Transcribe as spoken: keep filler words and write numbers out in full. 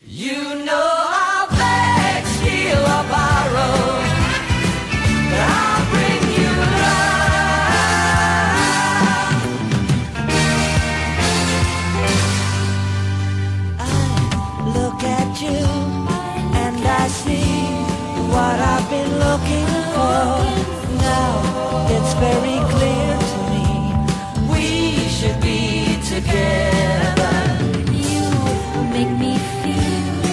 You know I'll beg, steal or borrow, but I'll bring you love. I look at you and I see what I've been looking for. Now it's very clear to me we should be together. You make me feel